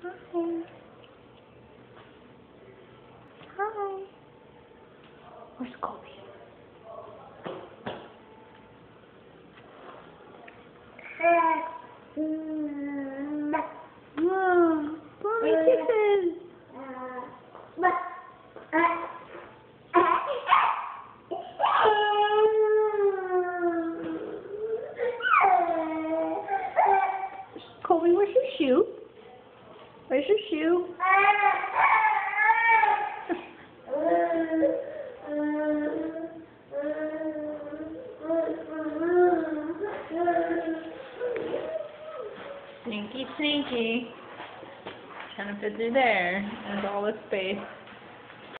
Hi. Hi. Where's Colby? Whoa. Mommy kisses. Colby, where's your shoe? Where's your shoe? Sneaky, sneaky. Trying to fit through there. There's all this space.